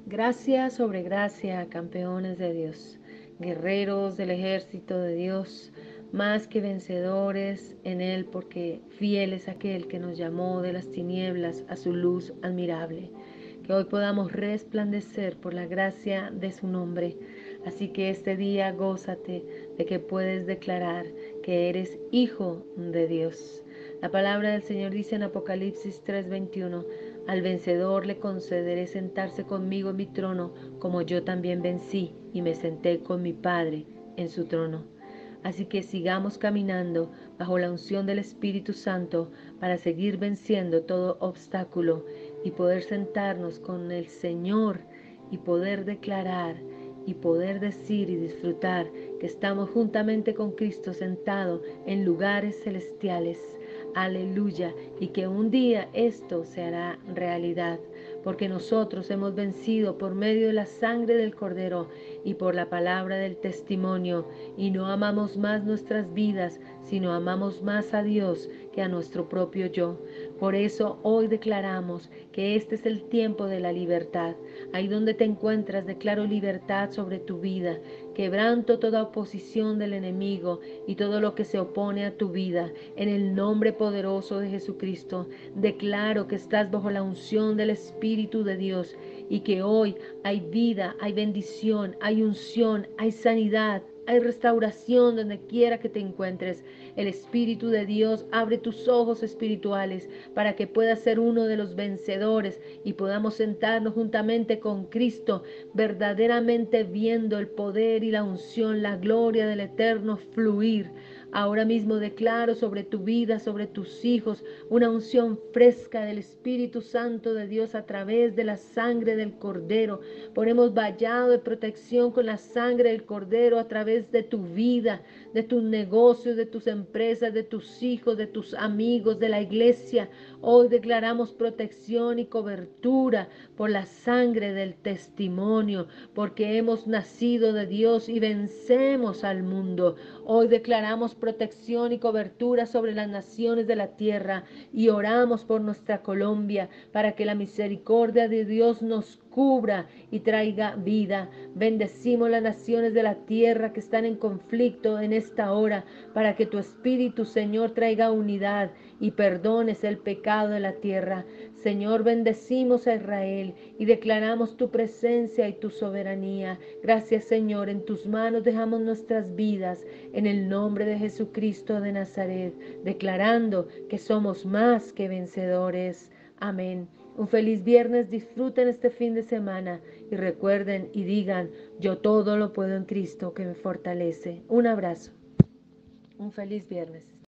Gracia sobre gracia, campeones de Dios, guerreros del ejército de Dios, más que vencedores en Él, porque fiel es aquel que nos llamó de las tinieblas a su luz admirable. Que hoy podamos resplandecer por la gracia de su nombre. Así que este día gózate de que puedes declarar que eres hijo de Dios. La palabra del Señor dice en Apocalipsis 3:21, al vencedor le concederé sentarse conmigo en mi trono, como yo también vencí y me senté con mi Padre en su trono. Así que sigamos caminando bajo la unción del Espíritu Santo para seguir venciendo todo obstáculo y poder sentarnos con el Señor y poder declarar y poder decir y disfrutar que estamos juntamente con Cristo sentado en lugares celestiales. Aleluya. Y que un día esto se hará realidad, porque nosotros hemos vencido por medio de la sangre del Cordero y por la palabra del testimonio, y no amamos más nuestras vidas, sino amamos más a Dios que a nuestro propio yo. Por eso hoy declaramos que este es el tiempo de la libertad. Ahí donde te encuentras, declaro libertad sobre tu vida. Quebranto toda oposición del enemigo y todo lo que se opone a tu vida. En el nombre poderoso de Jesucristo, declaro que estás bajo la unción del Espíritu de Dios y que hoy hay vida, hay bendición, hay unción, hay sanidad, hay restauración donde quiera que te encuentres. El Espíritu de Dios abre tus ojos espirituales para que puedas ser uno de los vencedores y podamos sentarnos juntamente con Cristo, verdaderamente viendo el poder y la unción, la gloria del Eterno fluir. Ahora mismo declaro sobre tu vida, sobre tus hijos, una unción fresca del Espíritu Santo de Dios a través de la sangre del Cordero. Ponemos vallado de protección con la sangre del Cordero a través de tu vida, de tus negocios, de tus empresas, de tus hijos, de tus amigos, de la iglesia. Hoy declaramos protección y cobertura por la sangre del testimonio, porque hemos nacido de Dios y vencemos al mundo. Hoy declaramos protección y cobertura sobre las naciones de la tierra y oramos por nuestra Colombia para que la misericordia de Dios nos cubra y traiga vida. Bendecimos las naciones de la tierra que están en conflicto en esta hora para que tu Espíritu, Señor, traiga unidad y perdones el pecado de la tierra. Señor, bendecimos a Israel y declaramos tu presencia y tu soberanía. Gracias, Señor, en tus manos dejamos nuestras vidas en el nombre de Jesucristo de Nazaret, declarando que somos más que vencedores. Amén. Un feliz viernes, disfruten este fin de semana y recuerden y digan, yo todo lo puedo en Cristo que me fortalece. Un abrazo. Un feliz viernes.